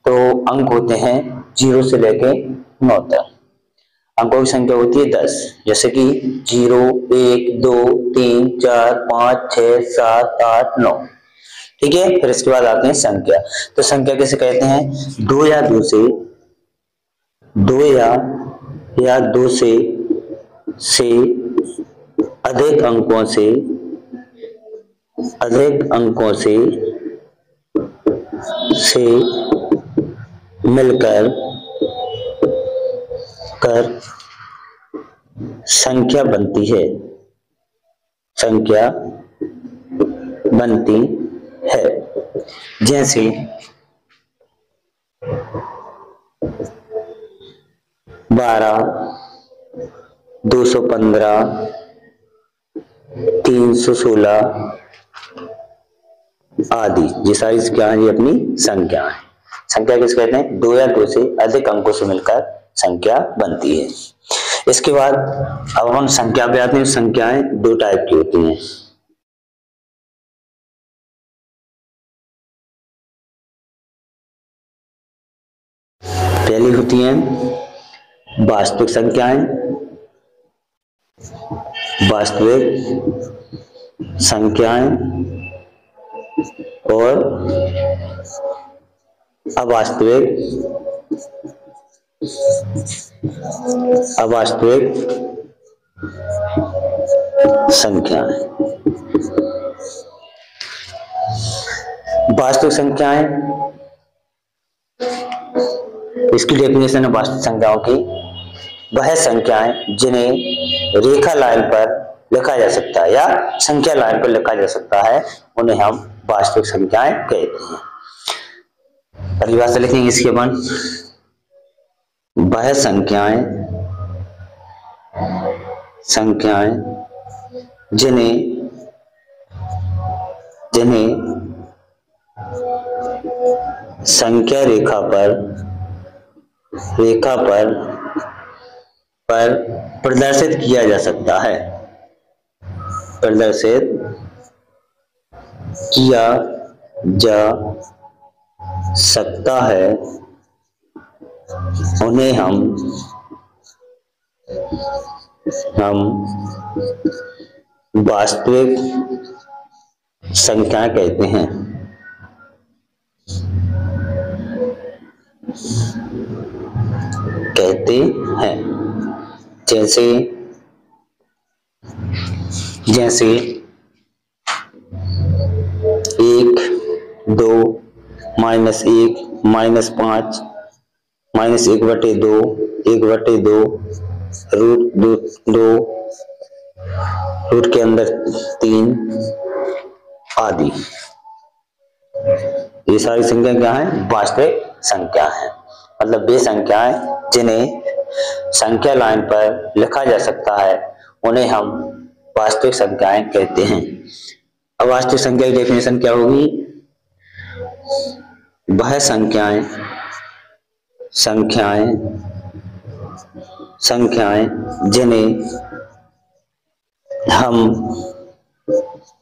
तो अंक होते हैं 0 से लेके 9 तक। अंकों की संख्या होती है 10, जैसे कि 0, 1, 2, 3, 4, 5, 6, 7, 8, 9। ठीक है, फिर इसके बाद आते हैं संख्या। तो संख्या किसे कहते हैं? दो या दो से अधिक अंकों से मिलकर संख्या बनती है। जैसे 12, 215, 316 आदि। ये सारी क्या है? ये अपनी संख्या है। संख्या किसे कहते हैं? दो या दो से अधिक अंकों से मिलकर संख्या बनती है। इसके बाद अब हम संख्या पे आते हैं। संख्याएं दो टाइप की होती हैं। पहली होती हैं वास्तविक संख्याएं और अवास्तविक संख्याएं। वास्तविक संख्याएं, इसकी डेफिनेशन है वास्तविक संख्याओं की वह संख्याएं जिन्हें रेखा लाइन पर लिखा जा सकता है या संख्या लाइन पर लिखा जा सकता है, उन्हें हम वास्तविक संख्याएं कहते हैं। परिभाषा लिखेंगे इसके बाद, वह संख्याएं जिन्हें संख्या रेखा पर प्रदर्शित किया जा सकता है, उन्हें हम वास्तविक संख्या कहते हैं। जैसे 1, 2, -1, -5, -1/2, 1/2, √2, रूट के अंदर 3 आदि। ये सारी संख्या क्या है? वास्तविक संख्या है। मतलब वे संख्याएं जिन्हें संख्या लाइन पर लिखा जा सकता है, उन्हें हम वास्तविक संख्याएं कहते हैं। अब वास्तविक संख्या की डेफिनेशन क्या होगी? वह संख्याएं जिन्हें हम